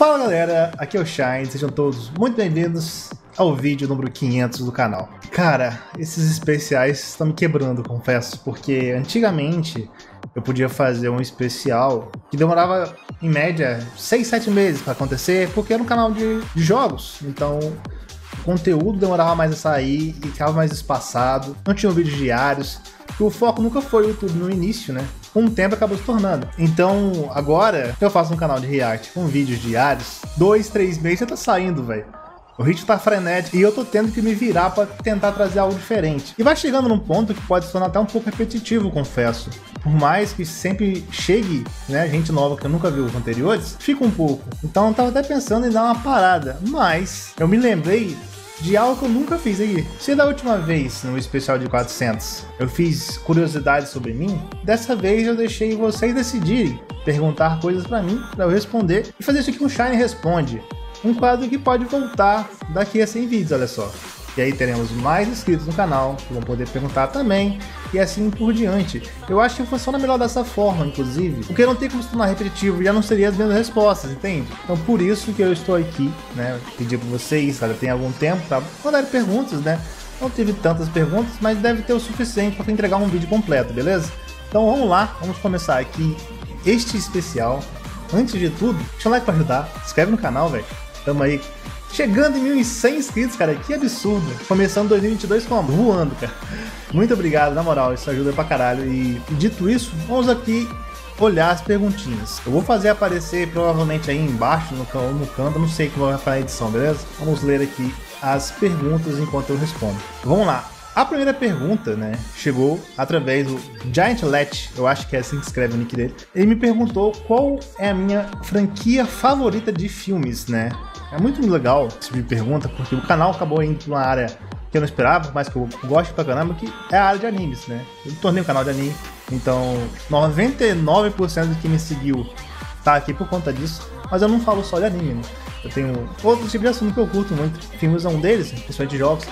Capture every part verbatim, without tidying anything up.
Fala galera, aqui é o Shine, sejam todos muito bem-vindos ao vídeo número quinhentos do canal. Cara, esses especiais estão me quebrando, confesso, porque antigamente eu podia fazer um especial que demorava em média seis, sete meses para acontecer, porque era um canal de, de jogos, então o conteúdo demorava mais a sair e ficava mais espaçado, não tinha vídeos diários, porque o foco nunca foi o YouTube no início, né? Com o tempo acabou se tornando. Então, agora, eu faço um canal de react com vídeos diários, dois, três meses já tá saindo, velho. O ritmo tá frenético e eu tô tendo que me virar pra tentar trazer algo diferente. E vai chegando num ponto que pode se tornar até um pouco repetitivo, confesso. Por mais que sempre chegue, né, gente nova que eu nunca viu os anteriores, fica um pouco. Então eu tava até pensando em dar uma parada, mas eu me lembrei de algo que eu nunca fiz aí. Se da última vez, no especial de quatrocentos, eu fiz curiosidades sobre mim, dessa vez eu deixei vocês decidirem, perguntar coisas pra mim, pra eu responder, e fazer isso aqui um Shine Responde. Um quadro que pode voltar daqui a cem vídeos, olha só. E aí teremos mais inscritos no canal, que vão poder perguntar também, e assim por diante. Eu acho que funciona melhor dessa forma, inclusive, porque não tem como se tornar repetitivo, já não seria as mesmas respostas, entende? Então por isso que eu estou aqui, né, pedir para vocês, já tem algum tempo, para mandar perguntas, né? Não tive tantas perguntas, mas deve ter o suficiente para entregar um vídeo completo, beleza? Então vamos lá, vamos começar aqui este especial. Antes de tudo, deixa o like para ajudar, se inscreve no canal, velho. Tamo aí chegando em mil e cem inscritos, cara, que absurdo. Começando dois mil e vinte e dois como? Voando, cara. Muito obrigado, na moral, isso ajuda pra caralho. E dito isso, vamos aqui olhar as perguntinhas. Eu vou fazer aparecer provavelmente aí embaixo, no, no canto, não sei como vai ficar a edição, beleza? Vamos ler aqui as perguntas enquanto eu respondo. Vamos lá. A primeira pergunta, né, chegou através do Giant Let, eu acho que é assim que escreve o nick dele. Ele me perguntou qual é a minha franquia favorita de filmes, né? É muito legal esse tipo de pergunta, porque o canal acabou indo para uma área que eu não esperava, mas que eu gosto pra caramba, que é a área de animes, né? Eu tornei um canal de anime, então noventa e nove por cento de quem me seguiu tá aqui por conta disso, mas eu não falo só de anime, né? Eu tenho outro tipo de assunto que eu curto muito, filmes é um deles, principalmente jogos,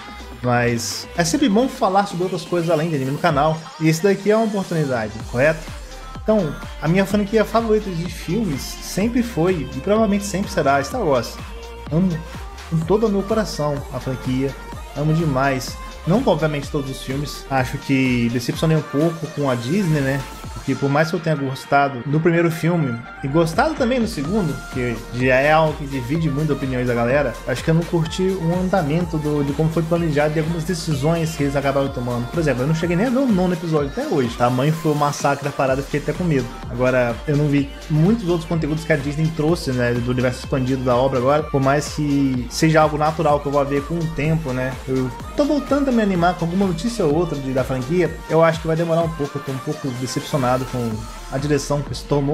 mas é sempre bom falar sobre outras coisas além de anime no canal, e esse daqui é uma oportunidade, correto? Então, a minha franquia favorita de filmes sempre foi, e provavelmente sempre será, Star Wars. Amo com todo o meu coração a franquia, amo demais. Não obviamente todos os filmes, acho que decepcionei um pouco com a Disney, né? Porque por mais que eu tenha gostado do primeiro filme e gostado também do segundo, que já é algo que divide muito opiniões da galera, acho que eu não curti o andamento do, de como foi planejado e algumas decisões que eles acabaram tomando. Por exemplo, eu não cheguei nem a ver o nono episódio até hoje. Tamanho foi o massacre da parada, fiquei até com medo. Agora, eu não vi muitos outros conteúdos que a Disney trouxe, né, do universo expandido da obra agora, por mais que seja algo natural que eu vou ver com o tempo, né, eu tô voltando a me animar com alguma notícia ou outra de, da franquia, eu acho que vai demorar um pouco, eu tô um pouco decepcionado com a direção que se tomou,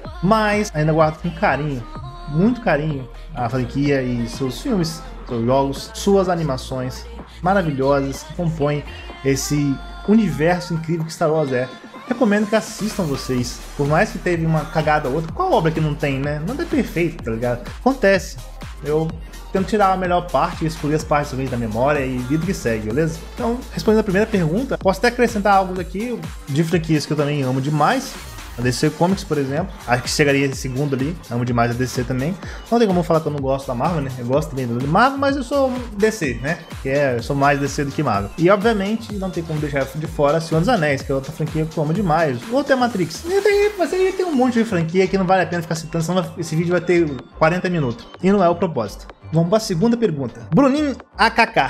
mas ainda guardo com carinho, muito carinho, a franquia e seus filmes, seus jogos, suas animações maravilhosas que compõem esse universo incrível que Star Wars é. Recomendo que assistam vocês, por mais que teve uma cagada ou outra, qual obra que não tem, né? Nada é perfeito, tá ligado? Acontece, eu tento tirar a melhor parte, excluir as partes ruins da memória e vida que segue, beleza? Então, respondendo a primeira pergunta, posso até acrescentar algo daqui de franquias que eu também amo demais. A D C Comics, por exemplo, acho que chegaria esse segundo ali, amo demais a D C também. Não tem como falar que eu não gosto da Marvel, né? Eu gosto também da Marvel, mas eu sou D C, né? Que é, eu sou mais D C do que Marvel. E obviamente não tem como deixar de fora Senhor dos Anéis, que é outra franquia que eu amo demais. Outra é Matrix. E tem, mas aí tem um monte de franquia que não vale a pena ficar citando, senão esse vídeo vai ter quarenta minutos. E não é o propósito. Vamos para a segunda pergunta. Bruninho A K K.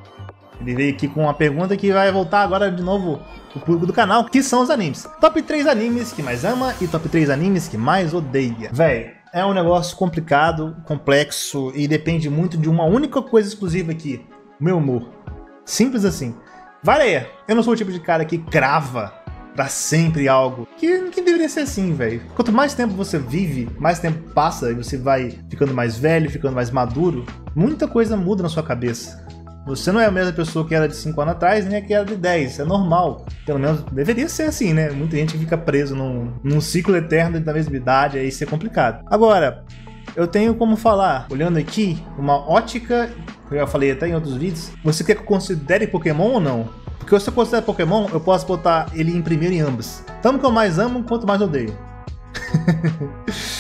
Ele veio aqui com uma pergunta que vai voltar agora de novo o público do canal, que são os animes. Top três animes que mais ama e top três animes que mais odeia. Véi, é um negócio complicado, complexo e depende muito de uma única coisa exclusiva aqui. O meu humor. Simples assim. Vareia. Eu não sou o tipo de cara que crava pra sempre algo. Que, que deveria ser assim, velho. Quanto mais tempo você vive, mais tempo passa e você vai ficando mais velho, ficando mais maduro, muita coisa muda na sua cabeça. Você não é a mesma pessoa que era de cinco anos atrás, nem a que era de dez, é normal. Pelo menos deveria ser assim, né? Muita gente fica preso num, num ciclo eterno da mesma idade, aí isso é complicado. Agora, eu tenho como falar, olhando aqui, uma ótica, que eu já falei até em outros vídeos, você quer que eu considere Pokémon ou não? Porque se eu considero Pokémon, eu posso botar ele em primeiro em ambos. Tanto que eu mais amo, quanto mais odeio.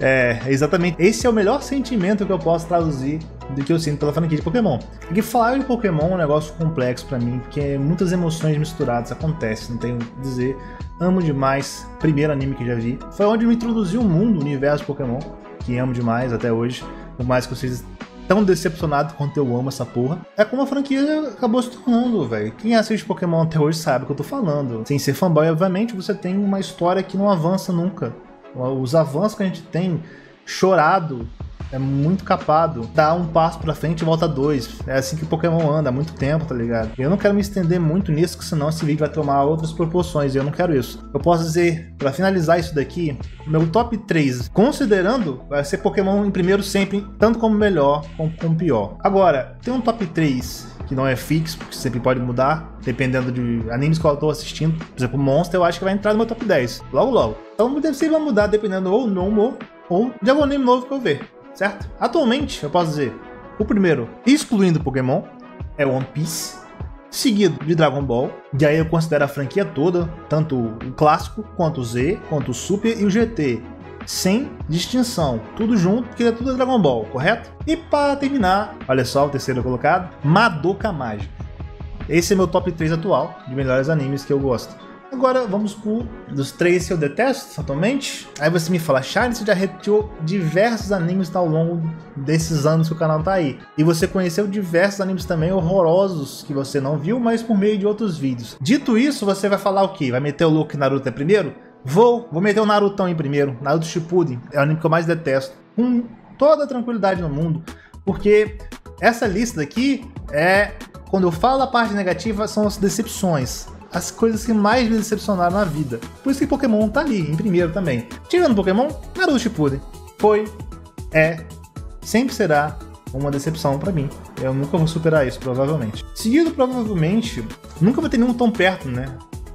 É, exatamente. Esse é o melhor sentimento que eu posso traduzir do que eu sinto pela franquia de Pokémon. Porque falar de Pokémon é um negócio complexo pra mim, porque muitas emoções misturadas acontecem, não tenho o que dizer. Amo demais, primeiro anime que já vi. Foi onde me introduziu o mundo, o universo Pokémon, que amo demais até hoje. Por mais que eu seja tão decepcionado quanto eu amo essa porra. É como a franquia acabou se tornando, velho. Quem assiste Pokémon até hoje sabe o que eu tô falando. Sem ser fanboy, obviamente, você tem uma história que não avança nunca. Os avanços que a gente tem chorado é muito capado. Dá um passo pra frente e volta dois. É assim que o Pokémon anda há muito tempo, tá ligado? Eu não quero me estender muito nisso, porque senão esse vídeo vai tomar outras proporções e eu não quero isso. Eu posso dizer, pra finalizar isso daqui, meu top três, considerando, vai ser Pokémon em primeiro sempre, tanto como melhor como como pior. Agora, tem um top três que não é fixo, porque sempre pode mudar, dependendo de animes que eu tô assistindo. Por exemplo, Monster eu acho que vai entrar no meu top dez, logo logo. Então deve ser vai mudar dependendo ou do meu humor, ou de algum anime novo que eu ver, certo? Atualmente, eu posso dizer, o primeiro, excluindo Pokémon, é One Piece, seguido de Dragon Ball, e aí eu considero a franquia toda, tanto o clássico, quanto o Z, quanto o Super e o G T, sem distinção, tudo junto, porque é tudo Dragon Ball, correto? E para terminar, olha só o terceiro colocado, Madoka Mágica. Esse é meu top três atual, de melhores animes que eu gosto. Agora vamos pro dos três que eu detesto atualmente. Aí você me fala, Charles, você já repetiu diversos animes ao longo desses anos que o canal tá aí. E você conheceu diversos animes também horrorosos que você não viu, mas por meio de outros vídeos. Dito isso, você vai falar o quê? Vai meter o louco Naruto é primeiro? Vou, vou meter o Narutão em primeiro. Naruto Shippuden é o anime que eu mais detesto. Com toda a tranquilidade no mundo. Porque essa lista aqui é... Quando eu falo a parte negativa, são as decepções. As coisas que mais me decepcionaram na vida. Por isso que Pokémon tá ali, em primeiro também. Tirando Pokémon, Naruto Shippuden. Foi, é, sempre será uma decepção pra mim. Eu nunca vou superar isso, provavelmente. Seguido, provavelmente, nunca vai ter nenhum tão perto, né?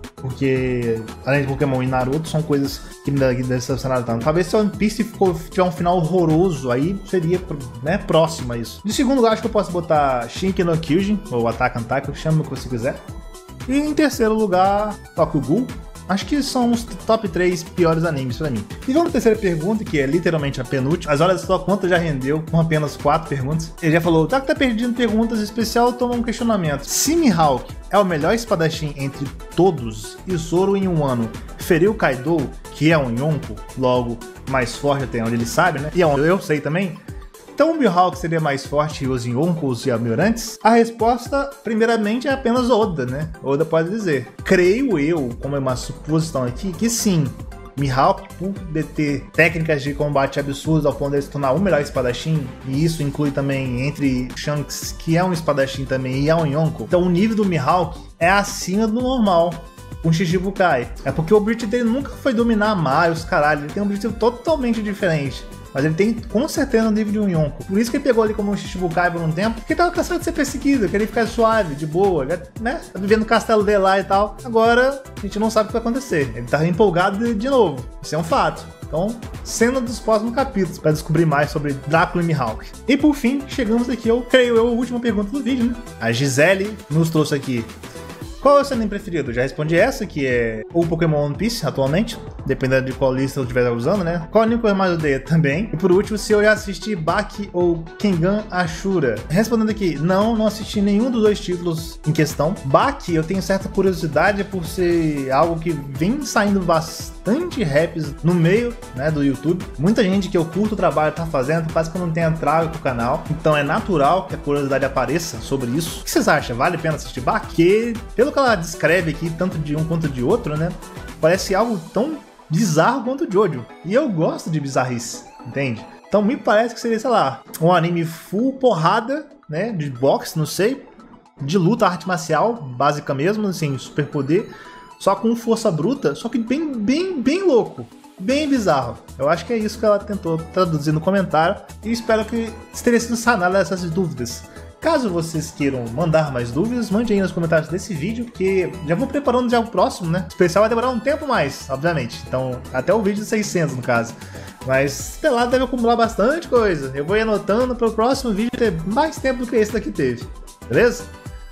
Porque, além de Pokémon e Naruto, são coisas que me decepcionaram tanto. Talvez se One Piece tiver um final horroroso, aí seria, né, próximo a isso. De segundo, eu acho que eu posso botar Shingeki no Kyojin, ou Attack on Titan, chama o que você quiser. E em terceiro lugar, Tokyo Ghoul. Acho que são os top três piores animes pra mim. E vamos à terceira pergunta, que é literalmente a penúltima. As horas só quanto já rendeu, com apenas quatro perguntas. Ele já falou, tá que tá perdendo perguntas especial, toma um questionamento. Se Mihawk é o melhor espadachim entre todos e Zoro em um ano feriu Kaido, que é um Yonko, logo mais forte até onde ele sabe, né? E é onde eu sei também. Então o Mihawk seria mais forte que os Yonkos e Almirantes? A resposta, primeiramente, é apenas Oda, né? Oda pode dizer. Creio eu, como é uma suposição aqui, que sim. Mihawk, por ter técnicas de combate absurdas ao ponto de se tornar o melhor espadachim, e isso inclui também entre Shanks, que é um espadachim também, e é um Yonko. Então o nível do Mihawk é acima do normal. Um Shichibukai. É porque o objetivo dele nunca foi dominar Mario, os caralho. Ele tem um objetivo totalmente diferente. Mas ele tem, com certeza, um nível de um Yonko. Por isso que ele pegou ali como um Shichibukai por um tempo, porque ele tava cansado de ser perseguido, queria ficar suave, de boa, né? Tá vivendo no castelo dele lá e tal. Agora, a gente não sabe o que vai acontecer. Ele tá empolgado de, de novo. Isso é um fato. Então, cena dos próximos capítulos, para descobrir mais sobre Drácula e Mihawk. E por fim, chegamos aqui, eu creio eu, a última pergunta do vídeo, né? A Gisele nos trouxe aqui. Qual é o seu anime preferido? Já respondi essa, que é o Pokémon One Piece, atualmente. Dependendo de qual lista eu estiver usando, né? Qual anime que eu mais odeio também. E por último, se eu já assisti Baki ou Kengan Ashura. Respondendo aqui, não, não assisti nenhum dos dois títulos em questão. Baki, eu tenho certa curiosidade por ser algo que vem saindo bastante raps no meio, né, do YouTube. Muita gente que eu curto o trabalho tá fazendo, quase que eu não tenho entrado pro canal. Então é natural que a curiosidade apareça sobre isso. O que vocês acham? Vale a pena assistir Baki? Porque, pelo que ela descreve aqui, tanto de um quanto de outro, né? Parece algo tão bizarro quanto o Jojo. E eu gosto de bizarrice, entende? Então me parece que seria, sei lá, um anime full porrada, né? De boxe, não sei. De luta, arte marcial, básica mesmo, assim, super poder. Só com força bruta, só que bem, bem, bem louco. Bem bizarro. Eu acho que é isso que ela tentou traduzir no comentário. E espero que tenha sido sanada essas dúvidas. Caso vocês queiram mandar mais dúvidas, mande aí nos comentários desse vídeo, que já vou preparando já o próximo, né? O especial vai demorar um tempo mais, obviamente. Então, até o vídeo de seiscentos, no caso. Mas, até lá deve acumular bastante coisa. Eu vou ir anotando para o próximo vídeo ter mais tempo do que esse daqui teve. Beleza?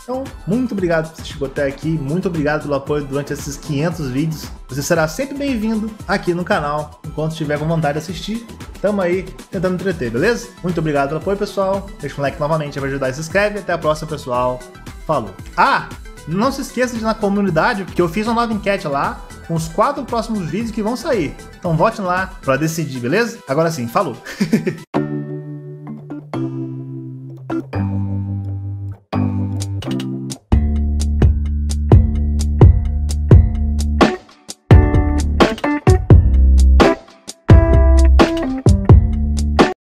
Então, muito obrigado por você chegou até aqui, muito obrigado pelo apoio durante esses quinhentos vídeos. Você será sempre bem-vindo aqui no canal, enquanto estiver com vontade de assistir. Tamo aí, tentando entreter, beleza? Muito obrigado pelo apoio, pessoal. Deixa um like novamente para ajudar e se inscreve. Até a próxima, pessoal. Falou. Ah, não se esqueça de ir na comunidade, porque eu fiz uma nova enquete lá, com os quatro próximos vídeos que vão sair. Então vote lá para decidir, beleza? Agora sim, falou!